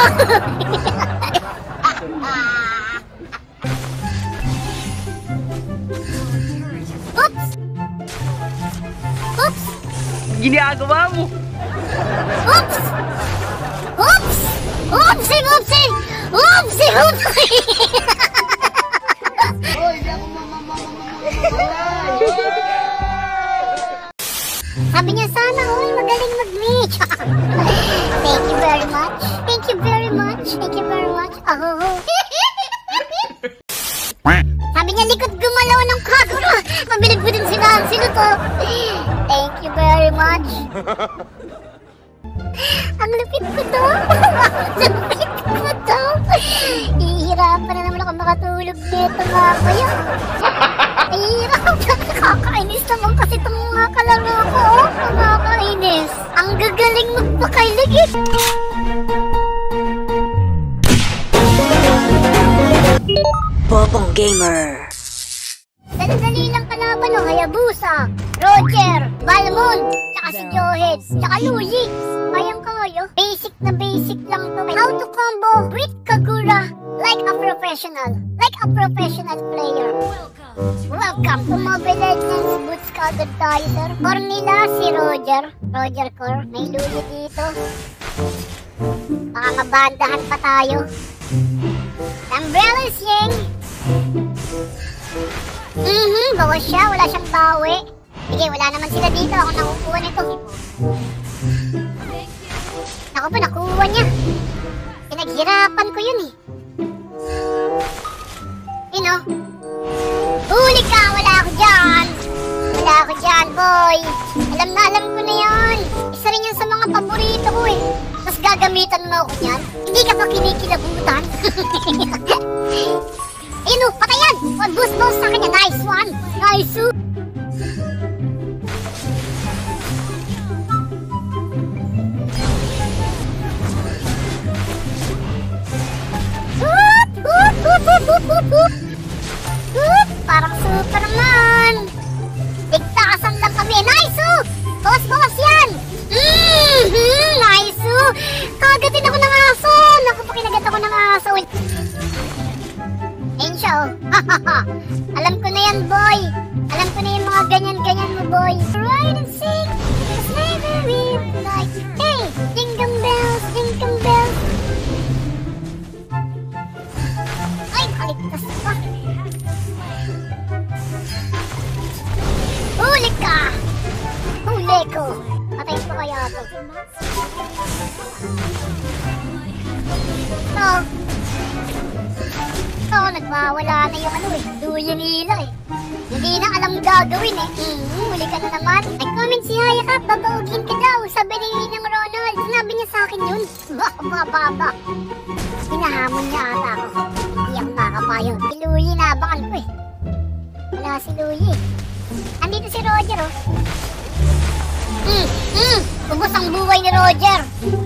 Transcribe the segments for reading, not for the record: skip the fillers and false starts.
Oops! Oops! Ginagawa mo? Oops! Oops! Oopsie! Oopsie! Oopsie! Oopsie! Sabi niya sana, oy, magaling mag-reach. Thank you very much. Thank you very much. Thank you very much. Oh. Sabi niya, likod gumalaw ng Kagura. Mabilig ko din si Nancy to. Thank you very much. Ang lupit ko to. Ang lupit ko to. Ihirapan na naman ako makatulog dito nga kaya. Ihirapan. Nakakainis naman kasi itong mga kalaro ko. Nakakainis. Ang gagaling magpakailigit. Bobong Gamer. Dali-dali lang kalaban no, Hayabusa, Roger, Balmond, tsaka si Johead, tsaka Luigi. Kayang-kayo. Basic na basic lang to. How to combo with Kagura like a professional. Like a professional player. Welcome to Mobile Legends. Boots ka agad tayo, sir. Core nila si Roger. Roger core. May Luigi dito. Baka mabandahan pa tayo. Umbrella Ying. Bawas siya. Wala siyang bawi. Sige, wala naman sila dito. Ako nakukuha nito. Ako pa, nakuha niya. Pinaghirapan ko yun eh. Yun o. Huli ka! Wala ako dyan! Wala ako dyan, boy! Alam ko na yan! Isa rin yan sa mga paborito ko eh. Mas gagamitan mo ako yan. Hindi ka pa kinikilabutan. Ayun o, patayan! Boost sa kanya. Nice one! Nice one! Parang Superman. Tigtaasan lang kami. Nice! Boss yan! Nice! Kagatin ako ng aso. Naku, pakinagat ako ng aso. Ayun siya oh. Alam ko na yan, boy. Alam ko na yung mga ganyan-ganyan mo, boy. Ride and sing. Cause never will like. Hey! Jingle bells, jingle bells. Ay, kaligtas pa. Huli ka! Huli ko! Patayin ko kaya ito. Ito, nagwawala na yung ano eh. Duyo nila eh. Hindi na alam gagawin eh. Huli ka na naman. Nag-comment si Hayakap, babawagin ka daw. Sabi ni ng Ronald. Sinabi niya sa akin yun. Baba. Hinahamon niya ata ako. Hindi ako makakapayon. Si Louie, naabangan ko eh. Wala si Louie. Andito si Roger oh. Ubos ang buhay ni Roger.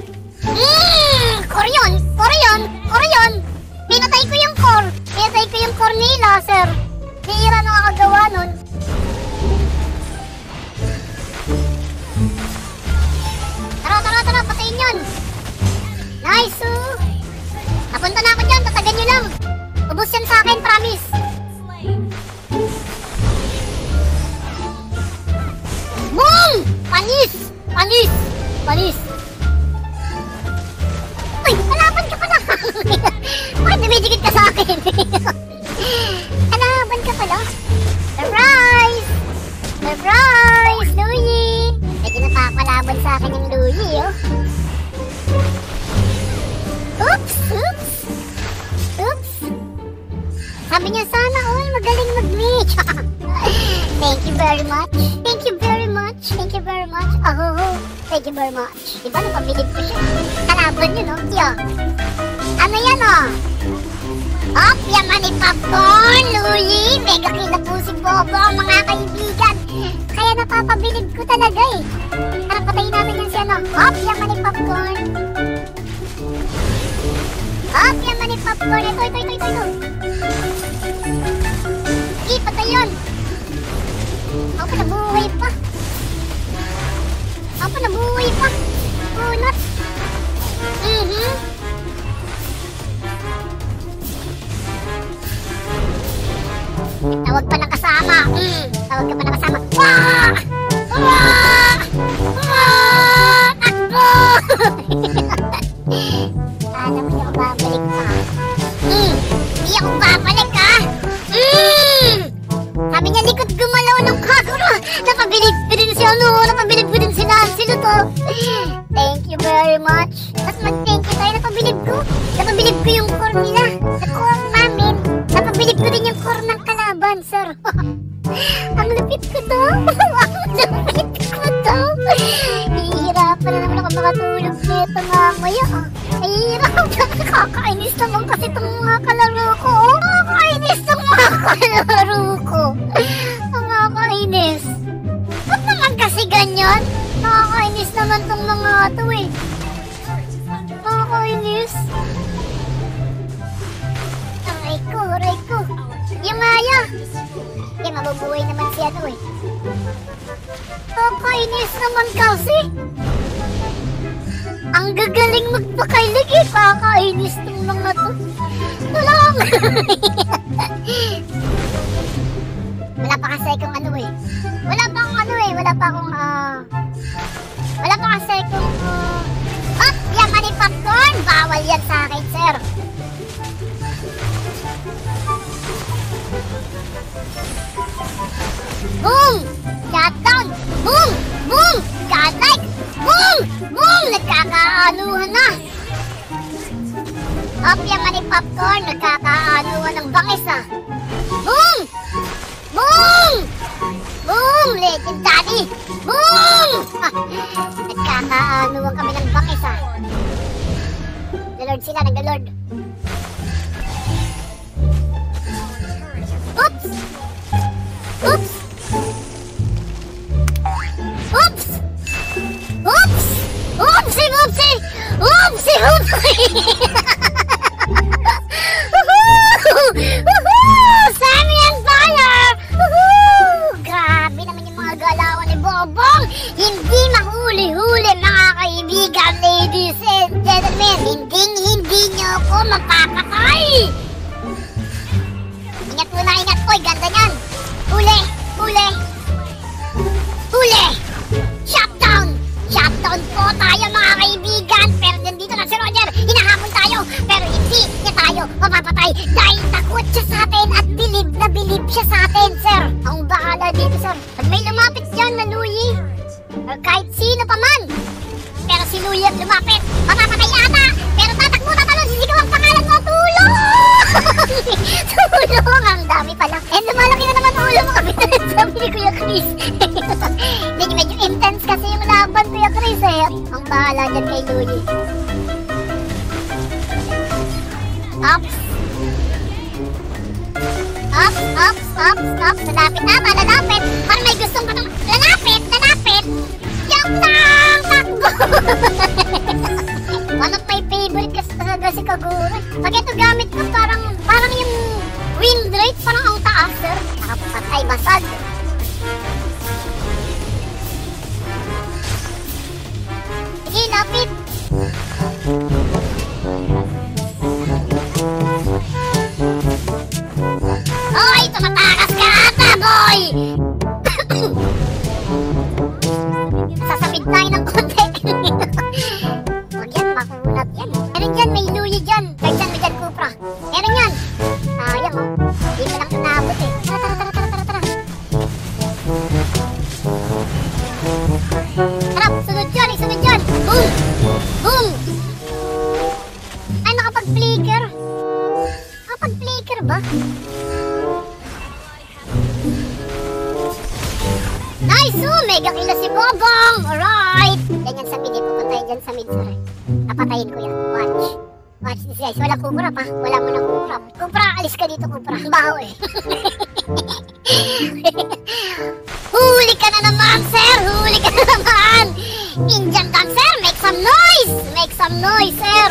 Koryon. Pinatay ko yung core nila, sir. Hira nakakagawa nun. Tara, patayin yun. Nice oh. Napunta na ako dyan, tatagan nyo lang. Ubos yan sa akin, promise. Boom! Panis! Uy, kalaban ka pala! Bakit dumidikit ka sa akin? Kalaban ka pala? Surprise! Louie! Medyo napapalaban sa akin yung Louie, oh. Oops! Sabi niya sana, oy, magaling mag-reach. Thank you very much. Oh, thank you very much. Diba napabilib ko siya? Kalaban yun, oh. Yo. Ano yan, oh? Hop, yaman ni Popcorn, Louie. Mega kill na po si Bobo, mga kaibigan. Kaya napapabilib ko talaga, eh. Tara, patayin natin yan si ano. Hop, yaman ni Popcorn. Hop, yaman ni Popcorn. Ito. Sige, patay yun. Ako, nabuhay pa. Punot. Tawag pa ng kasama. Tawag ka pa ng kasama. Wah! Wah! Wah! Takbo! Alam mo, ako babalik pa. Hindi ako babalik, ha? Sabi niya, likod gumalaw ng Kagura. Napabilib ko din si ano, napabilib ko din si Lancelot, oh. Thank you very much. Tapos mag-thank you tayo, napabilib ko. Napabilib ko yung core nila. Sa core namin, napabilib ko din yung core ng kalaban, sir. Ang lupit ko to. Ang lupit ko to. Hihirapan na naman ako makatulog nito mamaya, ah. Hihirapan. Kakainis naman kasi itong mga kalaro ko, oh. Kakainis itong mga kalaro ko. Nakakainis. Ba't naman kasi ganyan? Nakakainis naman itong mga ito, eh. Nakakainis. Aray ko, aray ko. Yung Maya. Eh, mabubuhay naman si ano, eh. Nakakainis naman kasi. Ang gagaling magpakailig, eh. Kakainis itong mga to. Talang. Wala pa kasi akong ano, eh. Wala pa akong ano, eh. Wala pa akong, wala pa kasi akong, yaman ni popcorn. Bawal yan sa akin, sir. Boom! Shutdown! Boom! Boom! Godlike! Boom! Boom! Nagkakaanuhan na! Up yaman ni popcorn. Nagkakaanuhan ng bangis, ah. Boom! Boom! Boom! Legendary! Boom! Nagkakaanuhan kami ng bangis, ah. Nag-lord sila, nag-lord. Oops! Oops! Oops! Oops! Oopsie! Oopsie! Oopsie! Oopsie! Sammy and Fire! Grabe naman yung mga galawan ni Bobong. Hindi mahuli-huli, mga kaibigan, ladies and gentlemen. Hindi nyo ako mapapatay. Ingat muna, ingat po. Ganda nyan. Huli! Huli! Huli! Shutdown! Shutdown po tayo, mga kaibigan. Pero nandito na si Roger. Hinahamon tayo. Pero hindi niya tayo mapapatay dahil takot siya sa atin at bilib na bilib siya sa atin, sir. Ang bahala dito, sir. Pag may lumapit dyan na Louie, or kahit sino pa man, pero si Louie ang lumapit, mapapatay ata. Pero tatakbo, tatalon, sisigaw ang pangalan mo. Tulong! Tulong! Ang dami pala. And lumalaki na naman ulo mo, kapitan. Sabi ni Kuya Chris. Medyo intense kasi yung laban, Kuya Chris, eh. Ang bahala dyan kay Louie. Ups. Ups, ups, ups, ups. Lalapit na, malalapit. Parang may gustong patong. Lalapit, lalapit. Joke lang! Takbo! One of my favorite kasi talaga si Kagura. Pag ito gamit ko, parang yung win rate, parang ang taas, sir. Nakapatay, basag. Sige, lapit. Oy, tumatakas ka ata, boy! Sasabit tayo ng konti. Huwag yan, makulat yan. Meron dyan, may Louie dyan. Kahit dyan, may dyan, Cupra. Meron yan. Sayang, oh. Hindi mo lang inabot, eh. Tara, tara, tara, tara, tara. Harap, sunod dyan, sunod dyan. Boom! Boom! Ay, nakapag-flicker. Nakapag-flicker ba? Nice! Oh, mega kill na si Bobong! Alright! Ganyan sa mid, pupuntahin dyan sa mid, sir. Napatayin ko yan. Watch. Watch this, guys. Wala Cupra pa. Wala mo na Cupra. Cupra, alis ka dito, Cupra. Baho, eh. Huli ka na naman, sir! Huli ka na naman! Indian dancer, make some noise! Make some noise, sir!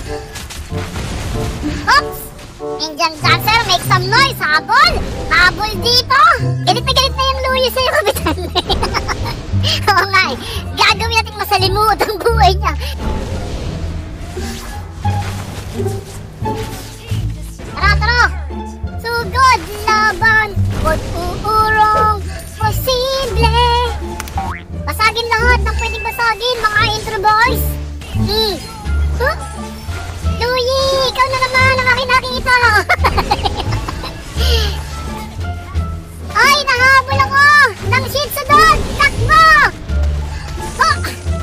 Oops! Indian dancer, make some noise! Habol! Habol dito! Galit na yung Louie sa'yo, kapitan. Oo nga, eh. Gagawin natin masalimuot ang buhay niya. Tara, tara! Sugod, laban! Bawat uurong posible. Basagin lahat ng pwedeng basagin, mga intro boys. Huh? Louie, ikaw na naman ang aking nakita. Ay, nahabol ako ng shih tzu doon. Takbo! Oh!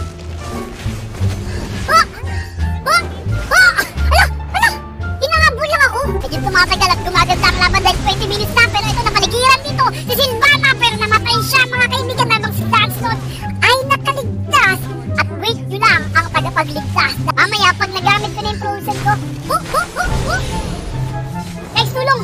Oh! Oh! Oh! Ala! Hinahabol lang ako. Medyo tumatagal at gumaganda ang laban dahil 20 minutes na. Pero ito, napaligiran dito si Silvana. Pero namatay siya, mga kaibigan. Habang si Daxton ay nakaligtas. At wait nyo lang ang tagapagligtas. Mamaya, pag nagamit ko na yung frozen ko. Guys, tulong!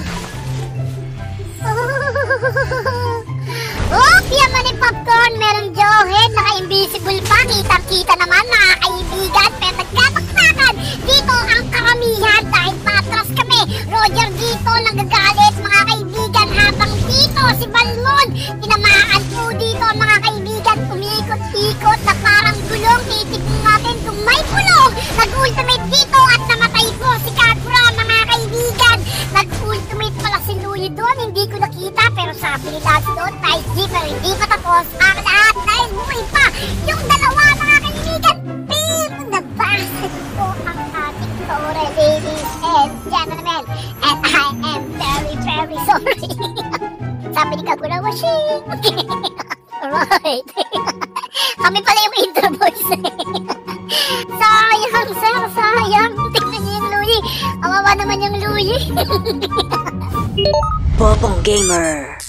Oh, yaman yung popcorn. Meron Johead, naka-invisible pa. Kitang-kita naman, mga kaibigan. Pero nagkabaksakan dito ang karamihan dahil patras kami. Roger dito nagagalit, mga kaibigan. Habang dito si Balmon, tinamaan po dito, mga kaibigan. Umikot-ikot na parang gulong. Titignan natin kung may pulong. Nag-ultimate dito at namatay po si Kagura, mga kaibigan. Nag-ultimate pala si Louie doon. Hindi ko nakita, pero sabi ni Dax doon, tight G, pero hindi pa tapos ang lahat dahil buhay pa yung dalawa, mga kaibigan. Pero nabasag po ang ating tore, ladies and gentlemen. And I am very, very sorry. Sabi ni Kagura, washing. Alright. Kami pala yung intro boys. Sayang, sir, sayang. Tingnan niyo yung Louie. Kawawa naman yung Louie. Bobong Gamer.